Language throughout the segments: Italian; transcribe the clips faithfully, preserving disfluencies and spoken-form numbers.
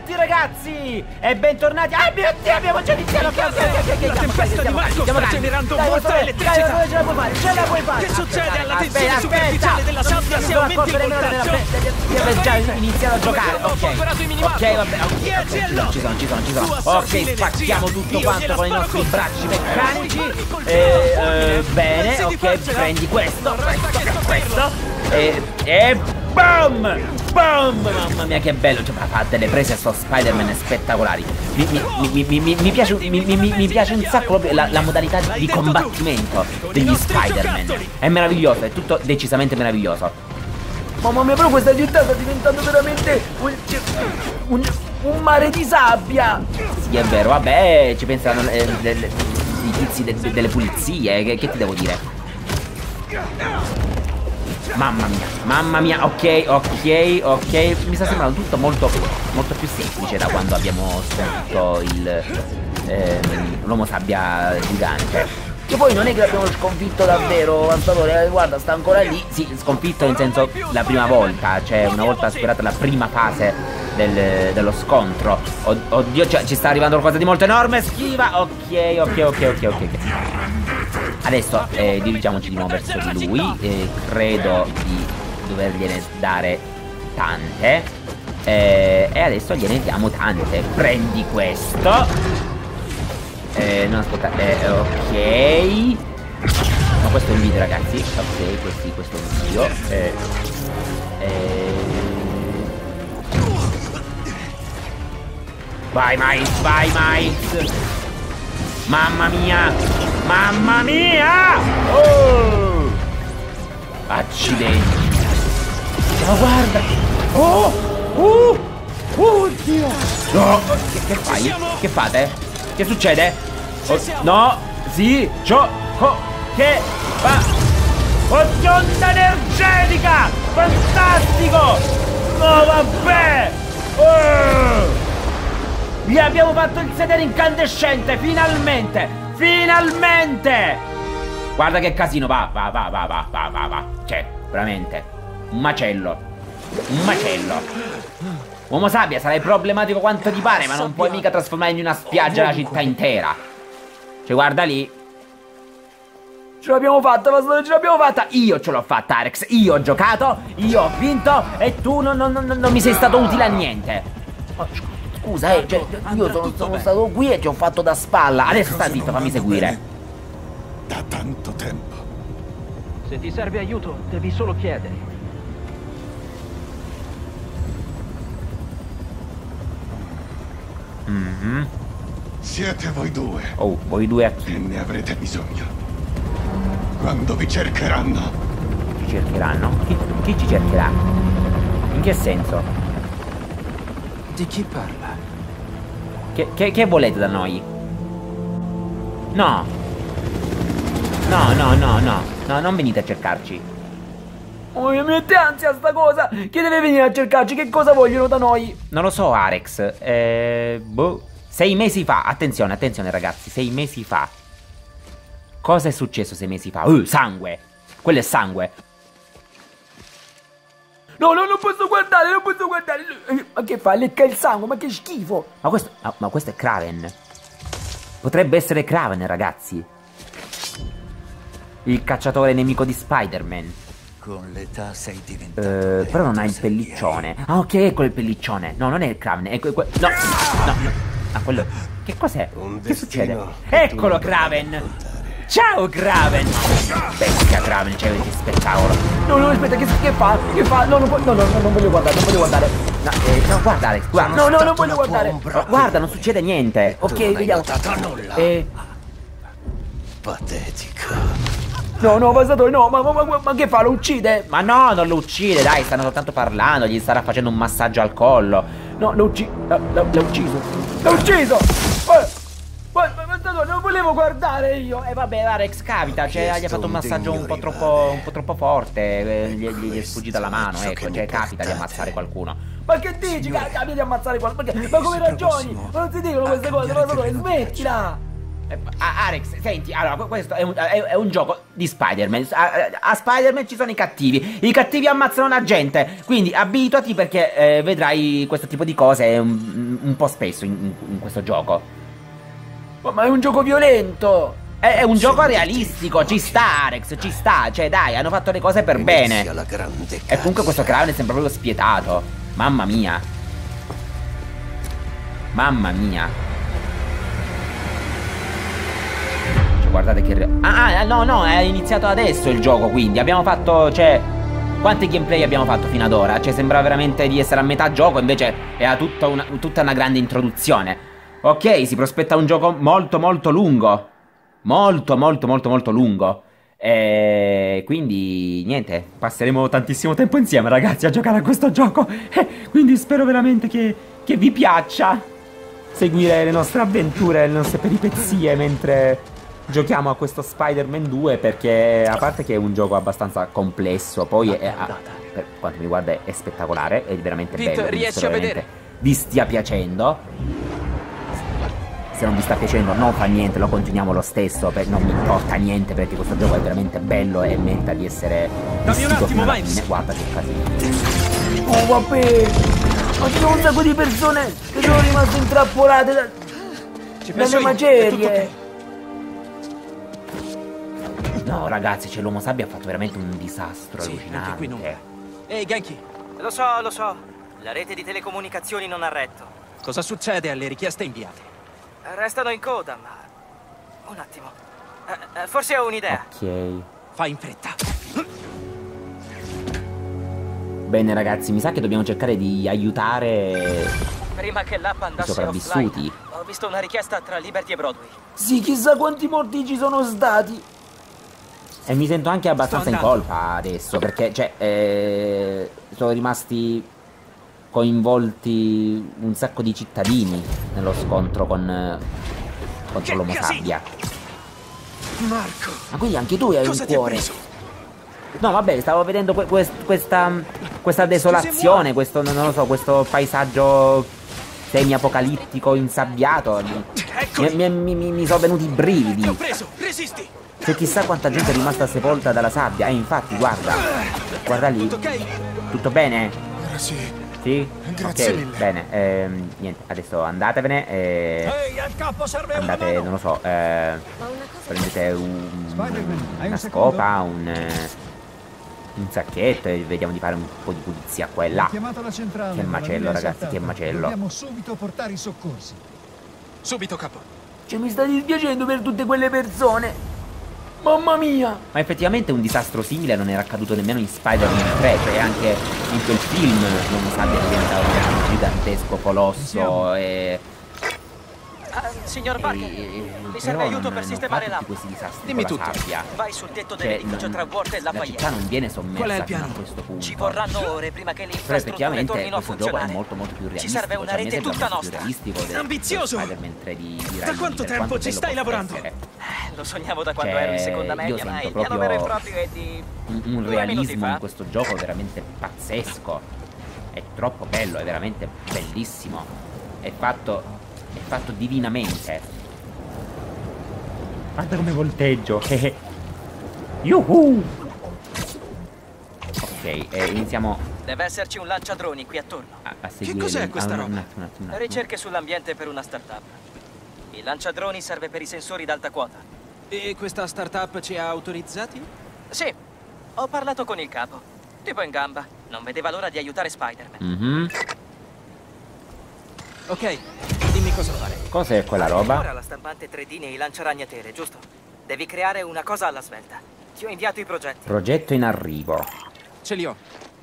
tutti ragazzi e bentornati. Ah mio Dio, abbiamo già iniziato. Ok, ok, ok, ok. La tempesta di Marco sta generando molta elettricità. Ce la puoi fare, ce la puoi fare. Che succede alla tensione superficiale della sabbia se aumenti il voltaggio? Abbiamo già iniziato a giocare. Ho folgorato i minimappi. Ok, vabbè, ok. Ci sono, ci sono, ci sono. Ok, spacchiamo tutto quanto con i nostri bracci meccanici. E bene, ok, prendi questo, questo, questo. E e BOOM! BOOM! Mamma mia che bello, cioè, fa delle prese sto Spider-Man spettacolari. Mi, mi, mi, mi, mi, mi, piace, mi, mi, mi piace un sacco proprio la, la modalità di combattimento degli Spider-Man. È meraviglioso, è tutto decisamente meraviglioso. Mamma mia, però questa città sta diventando veramente un, un, un mare di sabbia. Sì, è vero, vabbè, ci pensano eh, le, le, i tizi de, de, delle pulizie, che, che ti devo dire? Mamma mia, mamma mia, ok, ok, ok. Mi sta sembrando tutto molto, molto più semplice da quando abbiamo sconfitto il ehm, l'uomo sabbia gigante. Che poi non è che l'abbiamo sconfitto davvero, Avanzatore, guarda, sta ancora lì. Sì, sconfitto nel senso la prima volta, cioè una volta superata la prima fase del, dello scontro. Od oddio, cioè, ci sta arrivando qualcosa di molto enorme, schiva. Ok, ok, ok, ok, ok, ok. Adesso eh, dirigiamoci di nuovo verso di lui. eh, Credo di dovergliene dare tante. eh, E adesso gliene diamo tante. Prendi questo. eh, No, aspetta, eh, ok. No, questo è un video, ragazzi. Ok, questi, questo è un video. eh, eh... Vai, Miles, vai, Miles. Mamma mia! Mamma mia! Oh! Accidenti! Ma guarda! Oh! Uh! Oh Dio! No! Che, che fai? Che fate? Che succede? Oh, no! Sì! Ciò! Oh, che fa? Oddio, onda energetica! Fantastico! No, vabbè! Oh! Gli abbiamo fatto il sedere incandescente! Finalmente! Finalmente! Guarda che casino, va, va, va, va, va, va, va, va. Cioè, veramente. Un macello. Un macello. Uomo sabbia, sarai problematico quanto ti pare, ma non puoi mica trasformare in una spiaggia la città intera. Cioè, guarda lì. Ce l'abbiamo fatta, ma ce l'abbiamo fatta. Io ce l'ho fatta, Arex. Io ho giocato, io ho vinto e tu non, non, non, non mi sei stato utile a niente. Oh, scusa, eh, cioè, io sono, sono stato qui e ti ho fatto da spalla. Adesso sta zitto, fammi seguire. Da tanto tempo. Se ti serve aiuto, devi solo chiedere. Mm-hmm. Siete voi due. Oh, voi due a E chi? ne avrete bisogno. Quando vi cercheranno. Ci cercheranno? Chi, chi ci cercherà? In che senso? Di chi parla? Che, che, che volete da noi? No. No, no, no, no. No, non venite a cercarci. Oh, mi mette ansia sta cosa. Chi deve venire a cercarci? Che cosa vogliono da noi? Non lo so, Arex. Eh, boh. Sei mesi fa. Attenzione, attenzione, ragazzi. Sei mesi fa. Cosa è successo sei mesi fa? Uh, sangue. Quello è sangue. No, no, non posso guardare, non posso guardare. Ma che fa? Lecca il sangue, ma che schifo. Ma questo, ma, ma questo è Kraven. Potrebbe essere Kraven, ragazzi. Il cacciatore nemico di Spider-Man. Con l'età sei diventato Eh, però non ha il pelliccione. Ah, ok, ecco il pelliccione. No, non è il Kraven, è que que no, no, no. Ah, quello. Che cos'è? Che succede? Eccolo, Kraven. Ciao, Kraven. Bestia, Kraven, c'è che spettacolo. No, no, aspetta, che, che fa? Che fa? No, non, no, no, no, non voglio guardare, non voglio guardare. No, eh, no, guarda, Alex, guarda. No, no, non voglio guardare. Oh, guarda, non succede niente. Ok, vediamo. Eh. Patetico. No, no, Avanzatore, no, ma, ma, ma, ma che fa? Lo uccide? Ma no, non lo uccide, dai, stanno soltanto parlando, gli starà facendo un massaggio al collo. No, l'ha ucciso. L'ha ucciso. L'ha ucciso! Eh, ma, Avanzatore, non volevo guardare io. E eh, vabbè, Arex, capita, cioè, gli ha fatto un massaggio un po' troppo, un po' troppo forte, eh, gli, gli è sfuggito la mano, ecco, cioè, capita di ammazzare qualcuno. Ma che dici? Capita di ammazzare qualcuno? Ma come ragioni? Ma non si dicono queste cose, Avanzatore, smettila! Arex, senti, allora, questo è un, è, è un gioco di Spider-Man. A, a Spider-Man ci sono i cattivi. I cattivi ammazzano la gente. Quindi abituati perché eh, vedrai questo tipo di cose un, un po' spesso in, in questo gioco. Oh, ma è un gioco violento. È, è un gioco realistico. Ci sta, Arex, ci sta. Cioè, dai, hanno fatto le cose per bene. E comunque questo clown sembra proprio spietato. Mamma mia. Mamma mia. Guardate che... Ah, ah, no, no, è iniziato adesso il gioco, quindi abbiamo fatto, cioè... Quanti gameplay abbiamo fatto fino ad ora? Cioè, sembra veramente di essere a metà gioco, invece era tutta una, tutta una grande introduzione. Ok, si prospetta un gioco molto, molto lungo. Molto, molto, molto, molto lungo. E quindi, niente, passeremo tantissimo tempo insieme, ragazzi, a giocare a questo gioco. E quindi spero veramente che, che vi piaccia seguire le nostre avventure, le nostre peripezie mentre... giochiamo a questo Spider-Man due, perché a parte che è un gioco abbastanza complesso, poi è, è, per quanto mi riguarda è spettacolare, è veramente Pete, bello. riesci a vedere? Vi stia piacendo. Se non vi sta piacendo non fa niente, lo continuiamo lo stesso, per, non mi importa niente, perché questo gioco è veramente bello e merita di essere vissuto fino alla fine. Guarda che casino. Oh vabbè, ma ci sono un sacco di persone che sono rimaste intrappolate da, dalle macerie. No, ragazzi, cioè l'uomo sabbia ha fatto veramente un disastro sì, allucinante. Anche qui non è. Ehi, Genki. Lo so, lo so. La rete di telecomunicazioni non ha retto. Cosa succede alle richieste inviate? Restano in coda, ma... Un attimo. Eh, eh, forse ho un'idea. Ok. Fai in fretta. Bene, ragazzi, mi sa che dobbiamo cercare di aiutare Prima che l'app i andasse sopravvissuti. offline, ho visto una richiesta tra Liberty e Broadway. Sì, chissà quanti morti ci sono stati. E mi sento anche abbastanza in colpa adesso, perché, cioè, eh, sono rimasti coinvolti un sacco di cittadini nello scontro con contro l'uomo sabbia. Marco, ma quindi anche tu hai un cuore? No, vabbè, stavo vedendo que quest questa questa desolazione, questo, non lo so, questo paesaggio semi-apocalittico insabbiato. Mi, mi, mi, mi, mi sono venuti i brividi. ti ho preso, resisti. C'è chissà quanta gente è rimasta sepolta dalla sabbia. E eh, infatti, guarda. Guarda lì. Tutto ok? Tutto bene? Ora sì. Sì? Grazie ok, mille. Bene. Ehm, niente, adesso andatevene. E... Ehi, al capo serve andate, una mano. non lo so. Eh, prendete un, una un scopa, un, eh, un sacchetto e vediamo di fare un po' di pulizia qua e là. Chiamato la centrale, Che macello, ragazzi, che macello. Dobbiamo subito portare i soccorsi. Subito, capo. Cioè, mi sta dispiacendo per tutte quelle persone. Mamma mia! Ma effettivamente un disastro simile non era accaduto nemmeno in Spider-Man tre, cioè anche in quel film l'uomo sabbia diventava un gigantesco colosso e... Ah, signor Parker, e- mi serve però aiuto non- per non sistemare fa l'app. tutti questi disastri Dimmi con la tutto. sabbia. Vai sul tetto Cioè, dell'edificio non- tra Ward e la Lafayette. città non viene sommersa Qual è il fino piano? a questo punto. Ci vorranno ore prima che le Però infrastrutture effettivamente tornino a questo gioco è funzionare. molto molto più Ci realistico. serve una cioè, a me rete sembra tutta molto più nostra. realistico del, Ambizioso! del Spider-Man tre di, di Da Raimi, quanto per tempo quanto ci bello stai possa lavorando? essere. Eh, Lo sognavo da quando Cioè, ero in seconda io media, ma sento il piano proprio- vero e proprio è di... un, un due minuti realismo fa. in questo gioco veramente pazzesco. È troppo bello, è veramente bellissimo. È fatto, è fatto divinamente. Guarda come volteggio. Yuhu! Ok, eh, iniziamo Deve esserci un lanciadroni qui attorno. a, a seguire. cos'è le- questa ah, un roba? attimo, un attimo, un attimo. Ricerche sull'ambiente per una startup. Il lanciadroni serve per i sensori d'alta quota. E questa startup ci ha autorizzati? Sì, ho parlato con il capo. Tipo in gamba. Non vedeva l'ora di aiutare Spider-Man. Mhm. Ok, dimmi cosa fare. Cos'è quella Ora roba? la stampante tre D nei lanciaragnatele, giusto? Devi creare una cosa alla svelta. Ti ho inviato i progetti. Progetto in arrivo. Ce li ho.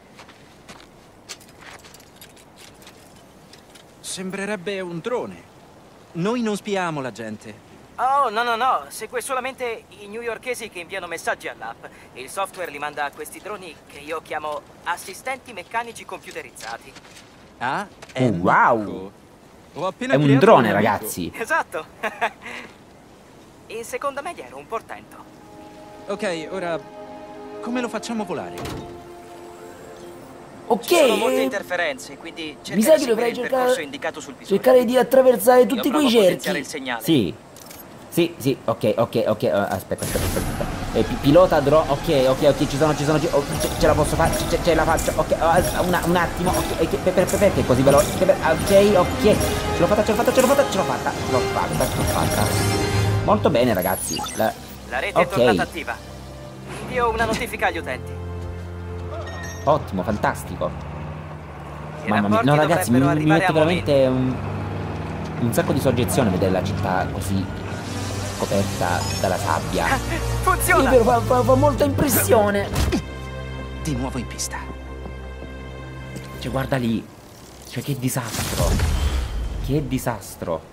Sembrerebbe un drone. Noi non spiamo la gente. Oh, no, no, no. Segue solamente i newyorkesi che inviano messaggi all'app. Il software li manda a questi droni che io chiamo assistenti meccanici computerizzati. Ah, Oh, wow! Ho appena È un creato drone, amico. ragazzi. Esatto. In seconda media ero un portento. Ok, ora come lo facciamo volare? Ok, Ci sono molte eh, interferenze, quindi cerca mi sa di che seguire dovrei il cercare, percorso indicato sul visore. cercare di attraversare Io tutti provo quei a potenziare cerchi. il segnale. Sì. Sì, sì, ok, ok, ok, uh, aspetta, aspetta, aspetta. Eh, pilota drone, ok, ok, ok, ci sono, ci sono, ci, oh, ce, ce la posso fare, ce, ce la faccio, ok, uh, una, un attimo, ok, okay, per, per, perché è così veloce, per, ok, ok, ce l'ho fatta, ce l'ho fatta, ce l'ho fatta, ce l'ho fatta, ce l'ho fatta, ce l'ho fatta. Molto bene ragazzi. La, La rete okay. è tornata attiva. Invio una notifica agli utenti. Ottimo, fantastico. I Mamma mia, rapporti no ragazzi, mi, dovrebbero mi mette arrivare a veramente un, un sacco di soggezione vedere la città così coperta dalla sabbia. Funziona! Sì, fa, fa, fa molta impressione. Di nuovo in pista. Cioè guarda lì. Cioè che disastro. Che disastro.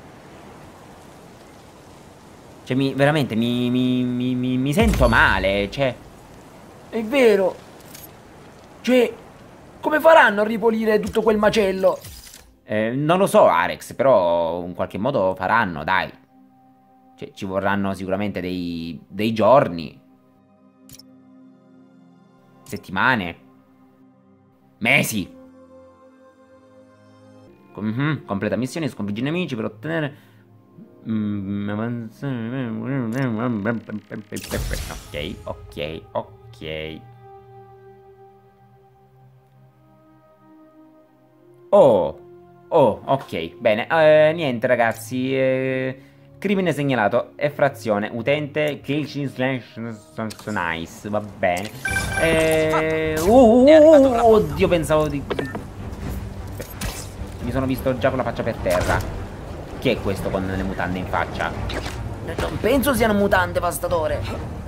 Cioè mi, veramente mi, mi, mi, mi, mi sento male. Cioè è vero. Cioè come faranno a ripulire tutto quel macello? Eh, non lo so Arex, però in qualche modo faranno, dai. Cioè, ci vorranno sicuramente dei, dei giorni, settimane, mesi. Com completa missione, sconfiggi nemici per ottenere... Ok, ok, ok. Oh, oh, ok, bene. Eh, niente ragazzi, eh... Crimine segnalato, effrazione, utente, killing slash nice, va bene. Eh, uh, uh, uh, oddio, pensavo di... Mi sono visto già con la faccia per terra. Chi è questo con le mutande in faccia? Non penso siano mutande, pastatore.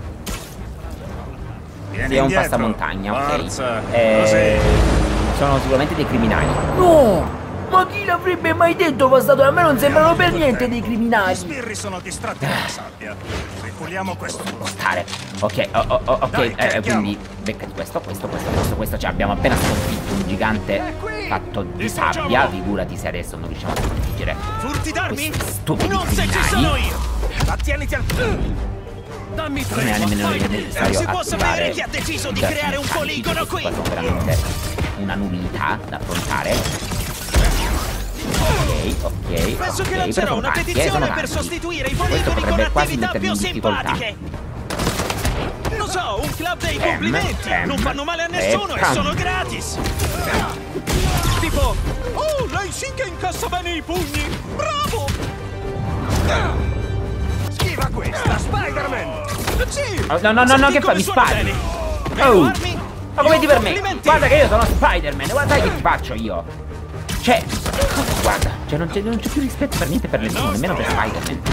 Sì, è un passamontagna, ok. Eh, sono sicuramente dei criminali. No! Ma chi l'avrebbe mai detto, pastatore? A me non sembrano per niente dei criminali. Gli sbirri sono distratti dalla sabbia. Ripuliamo questo. Stare. Ok, oh, oh, oh, ok, Dai, eh, quindi beccati questo, questo, questo, questo, questo. Cioè abbiamo appena sconfitto un gigante fatto di sabbia. Figurati se adesso non riusciamo a sconfiggere Furti d'armi? questi stupidi Non se ci criminali. sono io! Attieniti al... Dammi Non è nemmeno necessario si può sapere attivare chi ha deciso di certi creare un meccanismi, poligono qui? qua sono veramente una nullità da affrontare. Ok, ok, Penso ok, che lancerò però una tanti, eh, petizione sono per tanti. sostituire i Questo poligoni con potrebbe quasi attività mettermi più in difficoltà. simpatiche. Non so, un club dei Em, complimenti. em, non fanno male a nessuno e ecco. sono gratis. Tipo, oh, lei sì che incassa bene i pugni. Bravo! Schiva questa, Spider-Man! Sì! Oh, no, no, no, no, che fa? Mi spari! Oh! Ma come ti permetti? Guarda che io sono Spider-Man, guarda che ti faccio io! Cioè, guarda, cioè non c'è più rispetto per niente per nessuno, nemmeno per Spider-Man.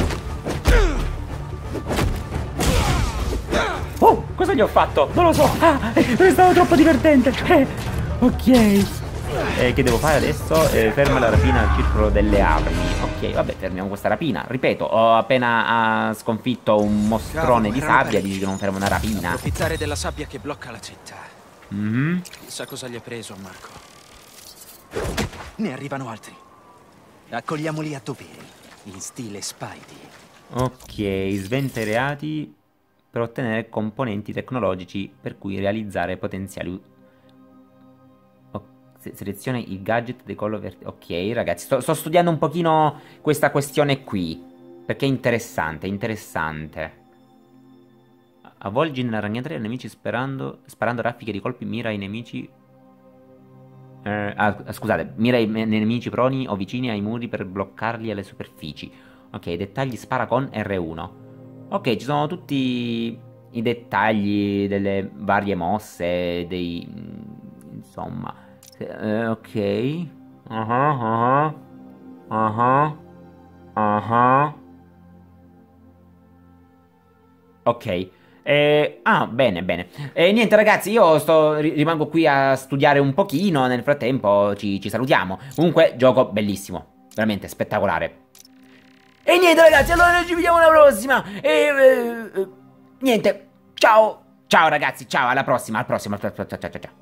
Oh, cosa gli ho fatto? Non lo so! Ah, è stato troppo divertente! Eh, ok. Eh, che devo fare adesso? Eh, ferma la rapina al circolo delle armi. Ok, vabbè, fermiamo questa rapina. Ripeto, ho appena uh, sconfitto un mostrone di sabbia. Dici che non fermo una rapina. Approfittare della sabbia che blocca la città. Mm-hmm. Chissà cosa gli ha preso a Marco. Ne arrivano altri. Accogliamoli a dovere, in stile Spidey. Ok, sventa i reati per ottenere componenti tecnologici per cui realizzare potenziali. Oh, se seleziona il gadget decollo vert... Ok, ragazzi, sto, sto studiando un pochino questa questione qui, perché è interessante, è interessante. Avvolgi nella ragnatela dei nemici sparando, sparando raffiche di colpi, mira i nemici... Eh, ah, scusate, mira i nemici proni o vicini ai muri per bloccarli alle superfici. Ok, dettagli spara con R uno. Ok, ci sono tutti i dettagli delle varie mosse, dei... insomma... Eh, ok... Ah ah ah ah. Ok. Eh, ah, bene, bene. E eh, niente ragazzi, io sto, rimango qui a studiare un pochino. Nel frattempo ci, ci salutiamo. Comunque, gioco bellissimo, veramente spettacolare. E niente ragazzi, allora noi ci vediamo alla prossima. E eh, eh, niente, ciao. Ciao ragazzi, ciao, alla prossima, alla prossima. Ciao, ciao, ciao, ciao.